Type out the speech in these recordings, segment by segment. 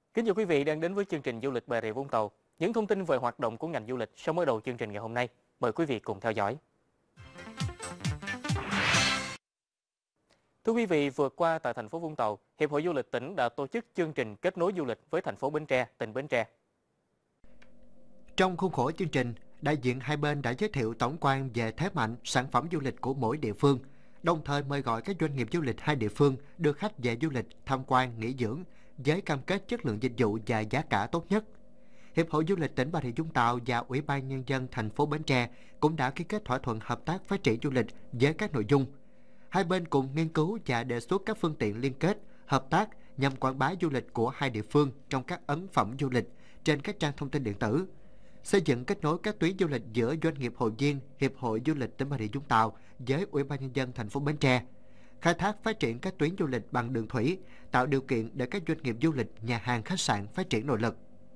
Kính chào quý vị đang đến với chương trình du lịch Bà Rịa Vũng Tàu. Những thông tin về hoạt động của ngành du lịch sau mở đầu chương trình ngày hôm nay. Mời quý vị cùng theo dõi. Thưa quý vị, vừa qua tại thành phố Vũng Tàu, Hiệp hội Du lịch tỉnh đã tổ chức chương trình kết nối du lịch với thành phố Bến Tre, tỉnh Bến Tre. Trong khuôn khổ chương trình, đại diện hai bên đã giới thiệu tổng quan về thế mạnh, sản phẩm du lịch của mỗi địa phương, đồng thời mời gọi các doanh nghiệp du lịch hai địa phương đưa khách về du lịch, tham quan, nghỉ dưỡng với cam kết chất lượng dịch vụ và giá cả tốt nhất. Hiệp hội Du lịch tỉnh Bà Rịa Vũng Tàu và Ủy ban Nhân dân thành phố Bến Tre cũng đã ký kết thỏa thuận hợp tác phát triển du lịch với các nội dung. Hai bên cùng nghiên cứu và đề xuất các phương tiện liên kết, hợp tác nhằm quảng bá du lịch của hai địa phương trong các ấn phẩm du lịch trên các trang thông tin điện tử, xây dựng kết nối các tuyến du lịch giữa doanh nghiệp hội viên Hiệp hội Du lịch tỉnh Bà Rịa Vũng Tàu với Ủy ban Nhân dân thành phố Bến Tre, khai thác phát triển các tuyến du lịch bằng đường thủy, tạo điều kiện để các doanh nghiệp du lịch, nhà hàng, khách sạn phát triển nội lực.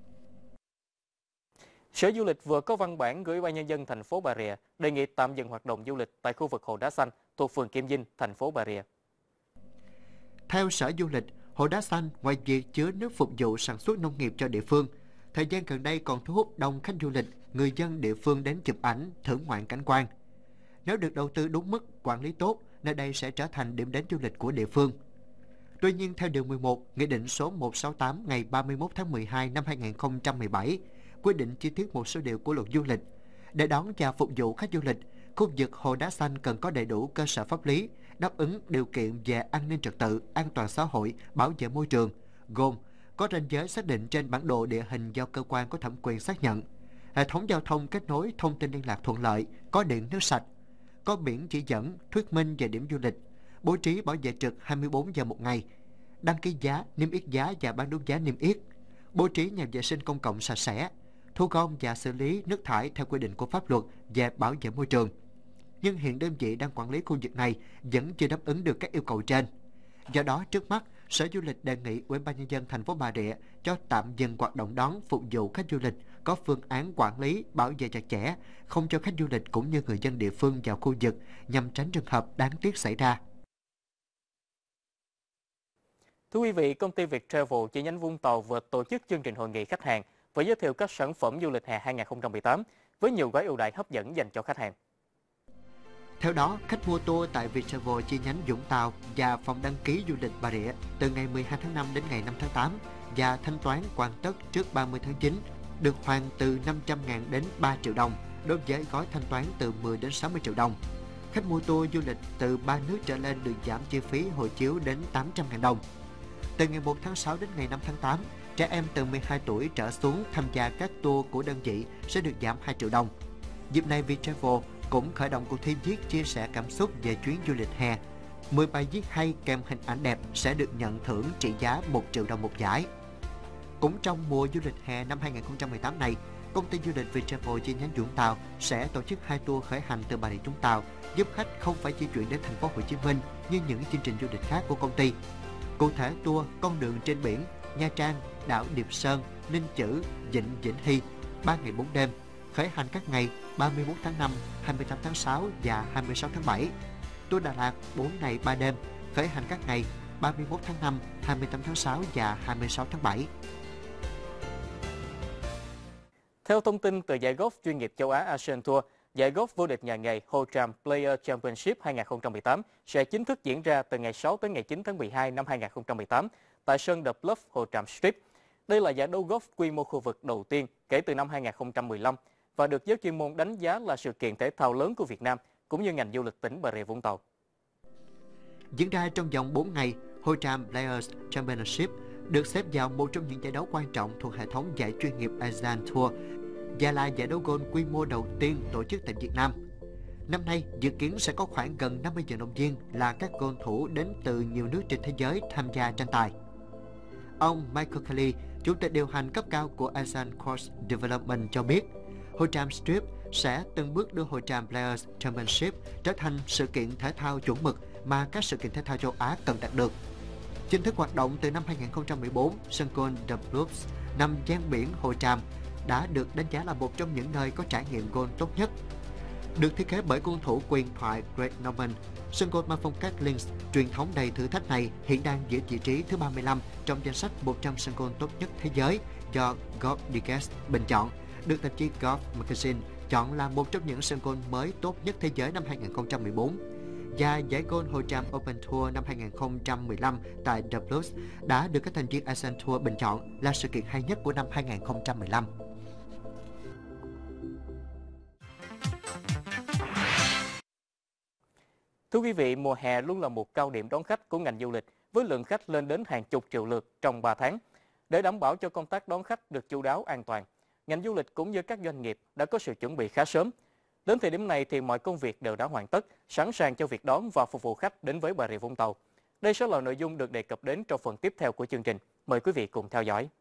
Sở Du lịch vừa có văn bản gửi Ủy ban Nhân dân thành phố Bà Rịa đề nghị tạm dừng hoạt động du lịch tại khu vực Hồ Đá Xanh thuộc phường Kim Dinh, thành phố Bà Rịa. Theo Sở Du lịch, Hồ Đá Xanh ngoài việc chứa nước phục vụ sản xuất nông nghiệp cho địa phương, thời gian gần đây còn thu hút đông khách du lịch, người dân địa phương đến chụp ảnh, thưởng ngoạn cảnh quan. Nếu được đầu tư đúng mức, quản lý tốt, nơi đây sẽ trở thành điểm đến du lịch của địa phương. Tuy nhiên, theo Điều 11, Nghị định số 168 ngày 31 tháng 12 năm 2017, quy định chi tiết một số điều của luật du lịch. Để đón và phục vụ khách du lịch, khu vực Hồ Đá Xanh cần có đầy đủ cơ sở pháp lý, đáp ứng điều kiện về an ninh trật tự, an toàn xã hội, bảo vệ môi trường, gồm có ranh giới xác định trên bản đồ địa hình do cơ quan có thẩm quyền xác nhận, hệ thống giao thông kết nối thông tin liên lạc thuận lợi, có điện nước sạch, có biển chỉ dẫn, thuyết minh về điểm du lịch, bố trí bảo vệ trực 24 giờ một ngày, đăng ký giá, niêm yết giá và bán đấu giá niêm yết, bố trí nhà vệ sinh công cộng sạch sẽ, thu gom và xử lý nước thải theo quy định của pháp luật về bảo vệ môi trường. Nhưng hiện đơn vị đang quản lý khu vực này vẫn chưa đáp ứng được các yêu cầu trên. Do đó, trước mắt, Sở Du lịch đề nghị Ủy ban Nhân dân thành phố Bà Rịa cho tạm dừng hoạt động đón phục vụ khách du lịch, có phương án quản lý, bảo vệ chặt chẽ, không cho khách du lịch cũng như người dân địa phương vào khu vực nhằm tránh trường hợp đáng tiếc xảy ra. Thưa quý vị, công ty Viettravel chi nhánh Vũng Tàu vừa tổ chức chương trình hội nghị khách hàng và giới thiệu các sản phẩm du lịch hè 2018 với nhiều gói ưu đãi hấp dẫn dành cho khách hàng. Theo đó, khách mua tour tại Viettravel chi nhánh Vũng Tàu và phòng đăng ký du lịch Bà Rịa từ ngày 12 tháng 5 đến ngày 5 tháng 8 và thanh toán hoàn tất trước 30 tháng 9 được hoàn từ 500.000 đến 3 triệu đồng đối với gói thanh toán từ 10 đến 60 triệu đồng. Khách mua tour du lịch từ 3 nước trở lên được giảm chi phí hộ chiếu đến 800.000 đồng. Từ ngày 1 tháng 6 đến ngày 5 tháng 8, trẻ em từ 12 tuổi trở xuống tham gia các tour của đơn vị sẽ được giảm 2 triệu đồng. Dịp này, Viettravel cũng khởi động cuộc thi viết chia sẻ cảm xúc về chuyến du lịch hè. 10 bài viết hay kèm hình ảnh đẹp sẽ được nhận thưởng trị giá 1 triệu đồng một giải. Cũng trong mùa du lịch hè năm 2018 này, công ty du lịch Viettravel chi nhánh Vũng Tàu sẽ tổ chức 2 tour khởi hành từ Bà Rịa Vũng Tàu, giúp khách không phải di chuyển đến thành phố Hồ Chí Minh như những chương trình du lịch khác của công ty. Cụ thể, tour Con đường trên biển, Nha Trang, đảo Điệp Sơn, Ninh Chữ, Vịnh Vĩnh Hy, 3 ngày 4 đêm, khởi hành các ngày 31 tháng 5, 28 tháng 6 và 26 tháng 7. Tour Đà Lạt 4 ngày 3 đêm, khởi hành các ngày 31 tháng 5, 28 tháng 6 và 26 tháng 7. Theo thông tin từ giải golf chuyên nghiệp châu Á Asian Tour, giải golf vô địch nhà nghề Ho Tram Player Championship 2018 sẽ chính thức diễn ra từ ngày 6 tới ngày 9 tháng 12 năm 2018 tại sân The Bluff Ho Tram Strip. Đây là giải đấu golf quy mô khu vực đầu tiên kể từ năm 2015 và được giới chuyên môn đánh giá là sự kiện thể thao lớn của Việt Nam cũng như ngành du lịch tỉnh Bà Rịa Vũng Tàu. Diễn ra trong vòng 4 ngày, Ho Tram Players Championship được xếp vào một trong những giải đấu quan trọng thuộc hệ thống giải chuyên nghiệp Asian Tour và là giải đấu golf quy mô đầu tiên tổ chức tại Việt Nam. Năm nay, dự kiến sẽ có khoảng gần 50 vận động viên là các golf thủ đến từ nhiều nước trên thế giới tham gia tranh tài. Ông Michael Kelly, chủ tịch điều hành cấp cao của Asian Course Development cho biết, Ho Tram Strip sẽ từng bước đưa Ho Tram Players Championship trở thành sự kiện thể thao chuẩn mực mà các sự kiện thể thao châu Á cần đạt được. Chính thức hoạt động từ năm 2014, sân golf The Bluffs nằm ven biển Ho Tram đã được đánh giá là một trong những nơi có trải nghiệm golf tốt nhất. Được thiết kế bởi cung thủ huyền thoại Greg Norman, sân golf mang phong cách links truyền thống đầy thử thách này hiện đang giữ vị trí thứ 35 trong danh sách 100 sân golf tốt nhất thế giới do Golf Digest bình chọn, được tạp chí Golf Magazine chọn là một trong những sân golf mới tốt nhất thế giới năm 2014. Và giải golf Hồ Tràm Open Tour năm 2015 tại The Blues đã được các thành viên Asian Tour bình chọn là sự kiện hay nhất của năm 2015. Thưa quý vị, mùa hè luôn là một cao điểm đón khách của ngành du lịch với lượng khách lên đến hàng chục triệu lượt trong 3 tháng. Để đảm bảo cho công tác đón khách được chu đáo an toàn, ngành du lịch cũng như các doanh nghiệp đã có sự chuẩn bị khá sớm. Đến thời điểm này thì mọi công việc đều đã hoàn tất, sẵn sàng cho việc đón và phục vụ khách đến với Bà Rịa Vũng Tàu. Đây sẽ là nội dung được đề cập đến trong phần tiếp theo của chương trình. Mời quý vị cùng theo dõi.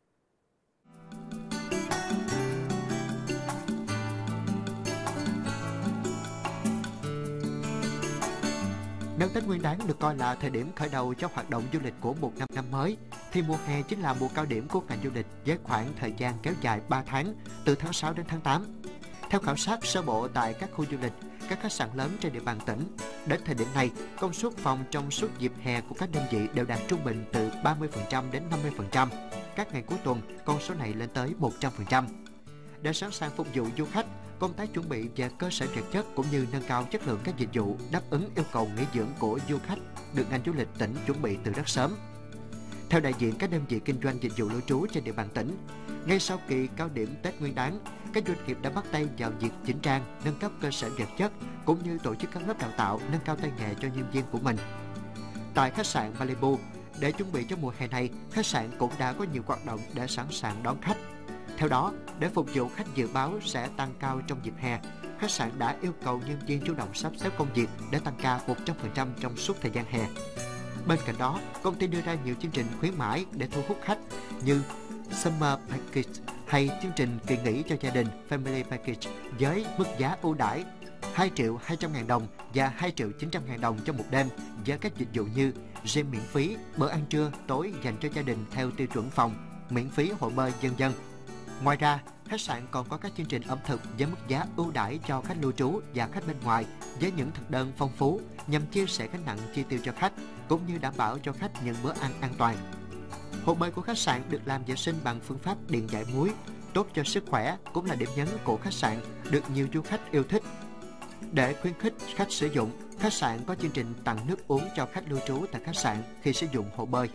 Nếu Tết Nguyên đán được coi là thời điểm khởi đầu cho hoạt động du lịch của một năm mới, thì mùa hè chính là mùa cao điểm của ngành du lịch với khoảng thời gian kéo dài 3 tháng, từ tháng 6 đến tháng 8. Theo khảo sát sơ bộ tại các khu du lịch, các khách sạn lớn trên địa bàn tỉnh, đến thời điểm này, công suất phòng trong suốt dịp hè của các đơn vị đều đạt trung bình từ 30% đến 50%. Các ngày cuối tuần, con số này lên tới 100%. Để sẵn sàng phục vụ du khách, công tác chuẩn bị về cơ sở vật chất cũng như nâng cao chất lượng các dịch vụ đáp ứng yêu cầu nghỉ dưỡng của du khách được ngành du lịch tỉnh chuẩn bị từ rất sớm. Theo đại diện các đơn vị kinh doanh dịch vụ lưu trú trên địa bàn tỉnh, ngay sau kỳ cao điểm Tết Nguyên đán, các doanh nghiệp đã bắt tay vào việc chỉnh trang, nâng cấp cơ sở vật chất cũng như tổ chức các lớp đào tạo nâng cao tay nghề cho nhân viên của mình. Tại khách sạn Malibu, để chuẩn bị cho mùa hè này, khách sạn cũng đã có nhiều hoạt động để sẵn sàng đón khách. Theo đó, để phục vụ khách dự báo sẽ tăng cao trong dịp hè, khách sạn đã yêu cầu nhân viên chủ động sắp xếp công việc để tăng ca 100% trong suốt thời gian hè. Bên cạnh đó, công ty đưa ra nhiều chương trình khuyến mãi để thu hút khách như Summer Package hay chương trình kỳ nghỉ cho gia đình Family Package với mức giá ưu đãi 2.200.000 đồng và 2.900.000 đồng cho một đêm với các dịch vụ như gym miễn phí, bữa ăn trưa, tối dành cho gia đình theo tiêu chuẩn phòng, miễn phí hồ bơi v.v. Ngoài ra, khách sạn còn có các chương trình ẩm thực với mức giá ưu đãi cho khách lưu trú và khách bên ngoài với những thực đơn phong phú nhằm chia sẻ gánh nặng chi tiêu cho khách cũng như đảm bảo cho khách những bữa ăn an toàn. Hồ bơi của khách sạn được làm vệ sinh bằng phương pháp điện giải muối, tốt cho sức khỏe cũng là điểm nhấn của khách sạn được nhiều du khách yêu thích. Để khuyến khích khách sử dụng, khách sạn có chương trình tặng nước uống cho khách lưu trú tại khách sạn khi sử dụng hồ bơi.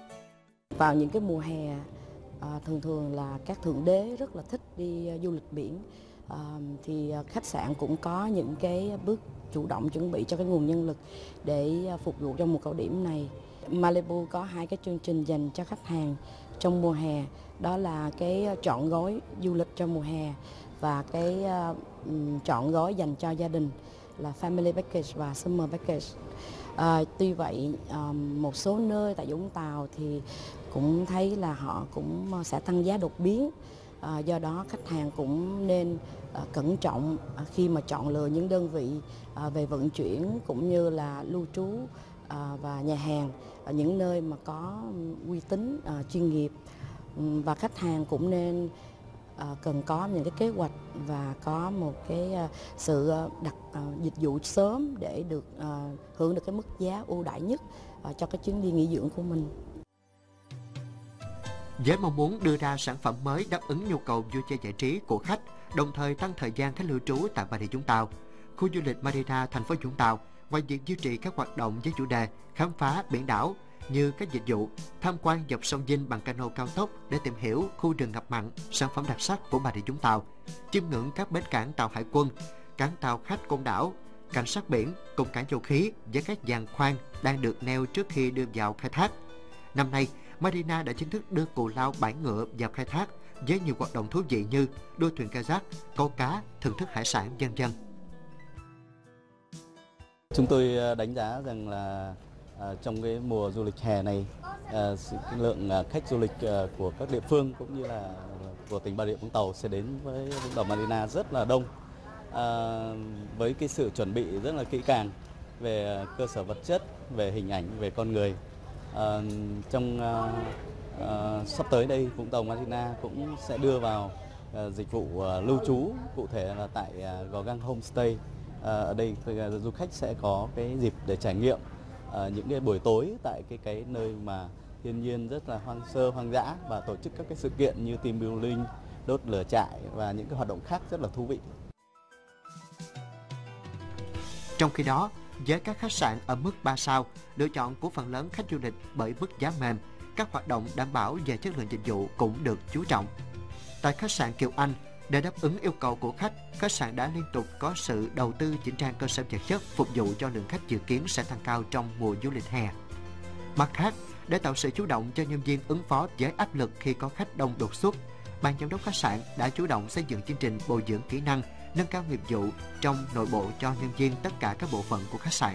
Vào những cái mùa hè, thường thường là các thượng đế rất là thích đi du lịch biển, thì khách sạn cũng có những cái bước chủ động chuẩn bị cho cái nguồn nhân lực để phục vụ cho mùa cao điểm này. Malibu có 2 cái chương trình dành cho khách hàng trong mùa hè, đó là cái trọn gói du lịch cho mùa hè và cái trọn gói dành cho gia đình là Family Package và Summer Package. Tuy vậy, một số nơi tại Vũng Tàu thì cũng thấy là họ cũng sẽ tăng giá đột biến. Do đó khách hàng cũng nên cẩn trọng khi mà chọn lựa những đơn vị về vận chuyển cũng như là lưu trú và nhà hàng ở những nơi mà có uy tín, chuyên nghiệp. Và khách hàng cũng nên cần có những cái kế hoạch và có một cái sự đặt dịch vụ sớm để được hưởng được cái mức giá ưu đãi nhất cho cái chuyến đi nghỉ dưỡng của mình. Với mong muốn đưa ra sản phẩm mới đáp ứng nhu cầu vui chơi giải trí của khách, đồng thời tăng thời gian khách lưu trú tại Bà Rịa Vũng Tàu, khu du lịch Marina thành phố Vũng Tàu, ngoài việc duy trì các hoạt động với chủ đề khám phá biển đảo như các dịch vụ tham quan dọc sông Vinh bằng cano cao tốc để tìm hiểu khu rừng ngập mặn, sản phẩm đặc sắc của Bà Rịa Vũng Tàu, chiêm ngưỡng các bến cảng tàu hải quân, cảng tàu khách Côn Đảo, cảnh sát biển cùng cảng dầu khí với các giàn khoan đang được neo trước khi đưa vào khai thác. Năm nay, Marina đã chính thức đưa Cù Lao Bãi Ngựa vào khai thác với nhiều hoạt động thú vị như đua thuyền kayak, câu cá, thưởng thức hải sản v.v. Chúng tôi đánh giá rằng là trong cái mùa du lịch hè này, lượng khách du lịch của các địa phương cũng như là của tỉnh Bà Rịa Vũng Tàu sẽ đến với Vũng Tàu Marina rất là đông, với cái sự chuẩn bị rất là kỹ càng về cơ sở vật chất, về hình ảnh, về con người. Trong sắp tới đây, Vũng Tàu Marina cũng sẽ đưa vào dịch vụ lưu trú, cụ thể là tại Gò Gang Homestay ở đây du khách sẽ có cái dịp để trải nghiệm những cái buổi tối tại cái nơi mà thiên nhiên rất là hoang sơ, hoang dã, và tổ chức các cái sự kiện như team building, đốt lửa trại và những cái hoạt động khác rất là thú vị. Trong khi đó, với các khách sạn ở mức 3 sao, lựa chọn của phần lớn khách du lịch bởi mức giá mềm, các hoạt động đảm bảo về chất lượng dịch vụ cũng được chú trọng. Tại khách sạn Kiều Anh, để đáp ứng yêu cầu của khách sạn đã liên tục có sự đầu tư chỉnh trang cơ sở vật chất phục vụ cho lượng khách dự kiến sẽ tăng cao trong mùa du lịch hè. Mặt khác, để tạo sự chủ động cho nhân viên ứng phó với áp lực khi có khách đông đột xuất, ban giám đốc khách sạn đã chủ động xây dựng chương trình bồi dưỡng kỹ năng, nâng cao nghiệp vụ trong nội bộ cho nhân viên tất cả các bộ phận của khách sạn.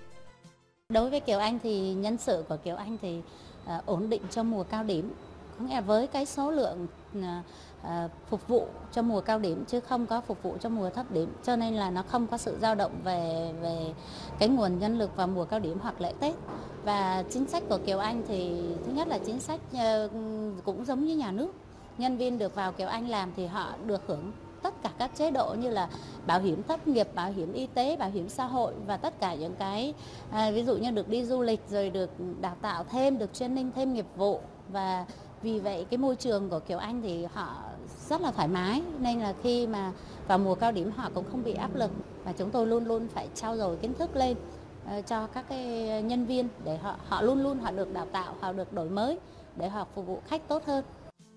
Đối với Kiều Anh thì nhân sự của Kiều Anh thì ổn định cho mùa cao điểm, có nghĩa là với cái số lượng phục vụ cho mùa cao điểm chứ không có phục vụ cho mùa thấp điểm, cho nên là nó không có sự dao động về cái nguồn nhân lực vào mùa cao điểm hoặc lễ Tết. Và chính sách của Kiều Anh thì thứ nhất là chính sách cũng giống như nhà nước, nhân viên được vào Kiều Anh làm thì họ được hưởng tất cả các chế độ như là bảo hiểm thất nghiệp, bảo hiểm y tế, bảo hiểm xã hội và tất cả những cái ví dụ như được đi du lịch, rồi được đào tạo thêm, được training thêm nghiệp vụ. Và vì vậy cái môi trường của Kiều Anh thì họ rất là thoải mái, nên là khi mà vào mùa cao điểm họ cũng không bị áp lực, và chúng tôi luôn luôn phải trau dồi kiến thức lên cho các cái nhân viên để họ luôn luôn họ được đào tạo, họ được đổi mới để họ phục vụ khách tốt hơn.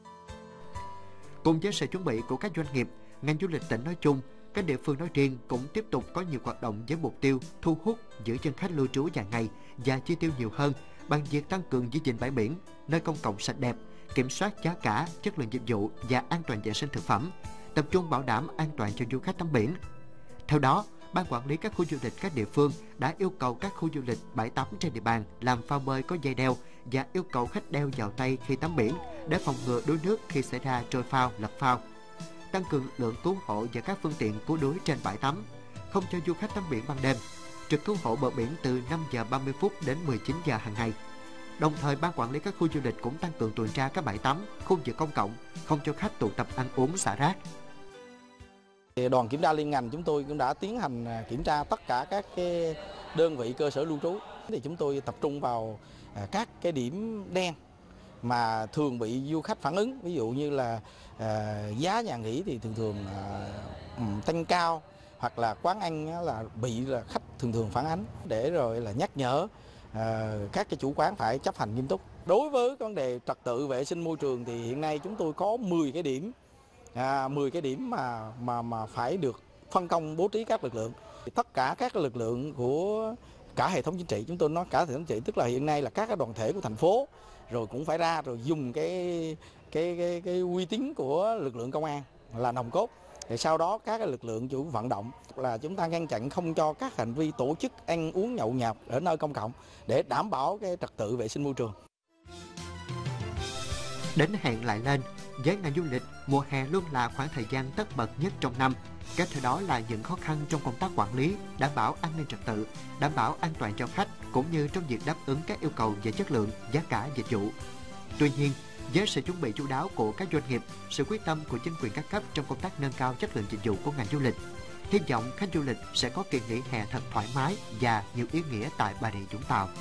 Cùng với sự chuẩn bị của các doanh nghiệp, ngành du lịch tỉnh nói chung, các địa phương nói riêng cũng tiếp tục có nhiều hoạt động với mục tiêu thu hút giữ chân khách lưu trú dài ngày và chi tiêu nhiều hơn bằng việc tăng cường giữ gìn bãi biển, nơi công cộng sạch đẹp, kiểm soát giá cả, chất lượng dịch vụ và an toàn vệ sinh thực phẩm, tập trung bảo đảm an toàn cho du khách tắm biển. Theo đó, Ban quản lý các khu du lịch các địa phương đã yêu cầu các khu du lịch bãi tắm trên địa bàn làm phao bơi có dây đeo và yêu cầu khách đeo vào tay khi tắm biển để phòng ngừa đuối nước khi xảy ra trôi phao, lật phao. Tăng cường lực lượng cứu hộ và các phương tiện cứu đuối trên bãi tắm, không cho du khách tắm biển ban đêm, trực cứu hộ bờ biển từ 5 giờ 30 phút đến 19 giờ hàng ngày. Đồng thời, Ban quản lý các khu du lịch cũng tăng cường tuần tra các bãi tắm, khu vực công cộng, không cho khách tụ tập ăn uống xả rác. Đoàn kiểm tra liên ngành chúng tôi cũng đã tiến hành kiểm tra tất cả các cái đơn vị cơ sở lưu trú. Thì chúng tôi tập trung vào các cái điểm đen mà thường bị du khách phản ứng, ví dụ như là giá nhà nghỉ thì thường tăng cao, hoặc là quán ăn là bị khách thường phản ánh, để rồi là nhắc nhở các cái chủ quán phải chấp hành nghiêm túc. Đối với vấn đề trật tự vệ sinh môi trường thì hiện nay chúng tôi có 10 cái điểm 10 cái điểm mà phải được phân công bố trí các lực lượng. Tất cả các lực lượng của cả hệ thống chính trị, chúng tôi nói cả hệ thống chính trị tức là hiện nay là các cái đoàn thể của thành phố rồi cũng phải ra rồi dùng cái uy tín của lực lượng công an là nòng cốt, để sau đó các cái lực lượng chủ vận động là chúng ta ngăn chặn không cho các hành vi tổ chức ăn uống nhậu nhẹt ở nơi công cộng để đảm bảo cái trật tự vệ sinh môi trường. Đến hẹn lại lên, với ngành du lịch, mùa hè luôn là khoảng thời gian tất bật nhất trong năm. Kéo theo đó là những khó khăn trong công tác quản lý, đảm bảo an ninh trật tự, đảm bảo an toàn cho khách, cũng như trong việc đáp ứng các yêu cầu về chất lượng, giá cả dịch vụ. Tuy nhiên, với sự chuẩn bị chu đáo của các doanh nghiệp, sự quyết tâm của chính quyền các cấp trong công tác nâng cao chất lượng dịch vụ của ngành du lịch, hy vọng khách du lịch sẽ có kỳ nghỉ hè thật thoải mái và nhiều ý nghĩa tại Bà Rịa Vũng Tàu.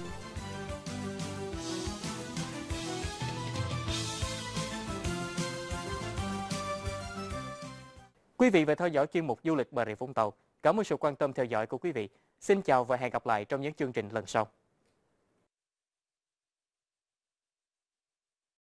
Quý vị vừa theo dõi chuyên mục Du lịch Bà Rịa Vũng Tàu. Cảm ơn sự quan tâm theo dõi của quý vị. Xin chào và hẹn gặp lại trong những chương trình lần sau.